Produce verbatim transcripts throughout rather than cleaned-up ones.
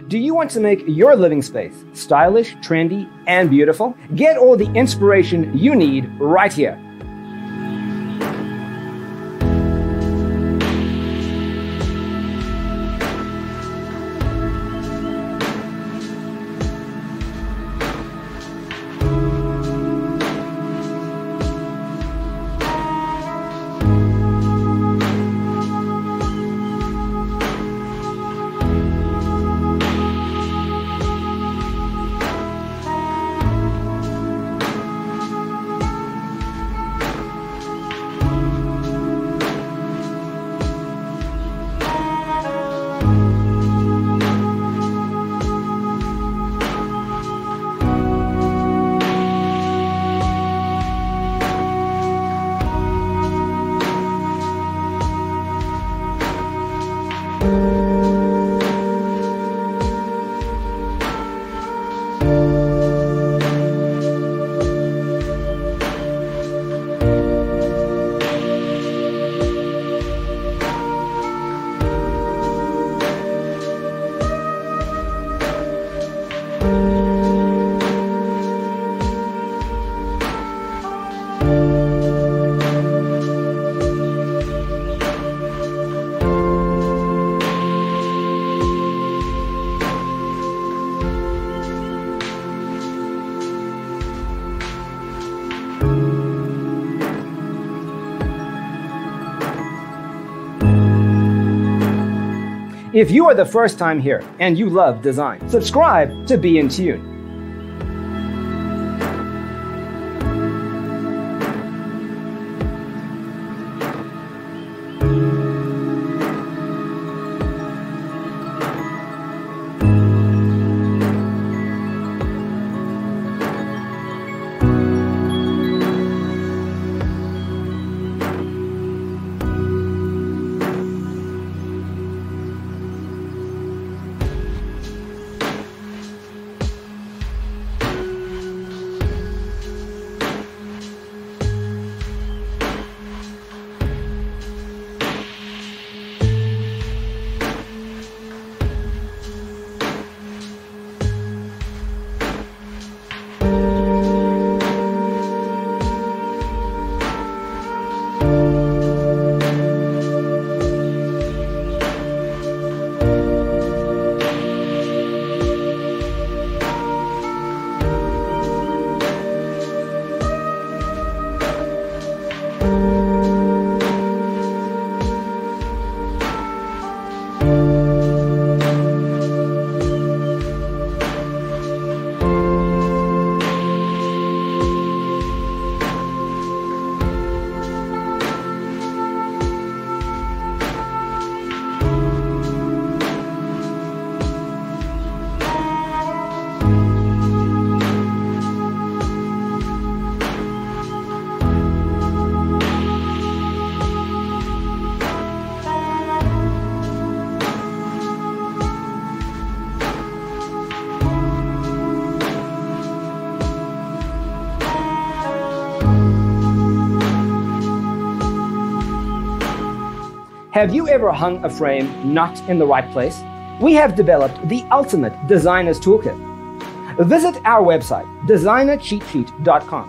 Do you want to make your living space stylish, trendy, and beautiful? Get all the inspiration you need right here. If you are the first time here and you love design, subscribe to Be in Tune. Have you ever hung a frame not in the right place? We have developed the ultimate designer's toolkit. Visit our website, designer cheat sheet dot com.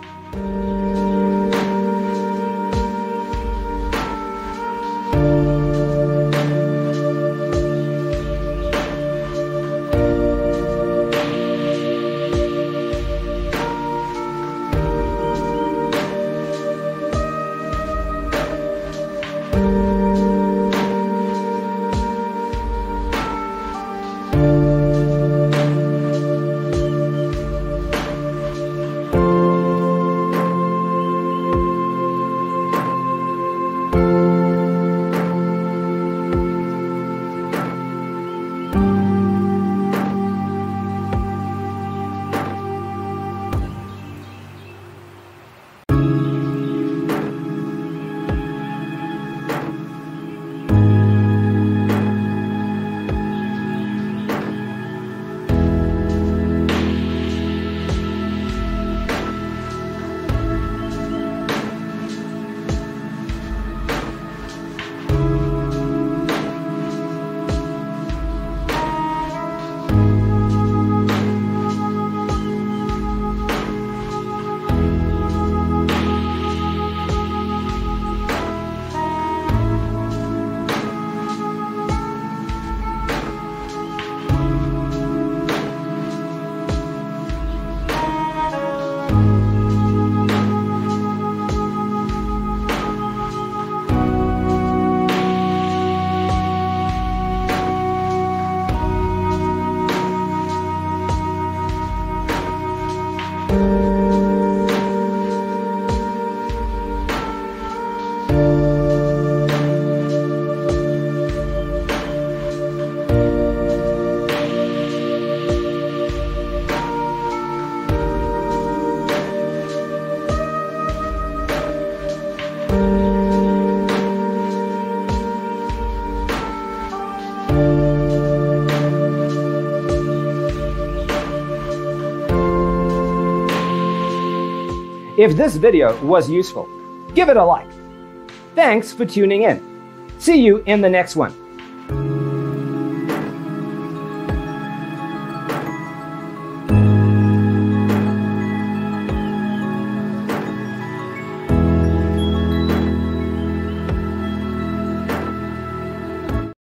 If this video was useful, give it a like. Thanks for tuning in. See you in the next one.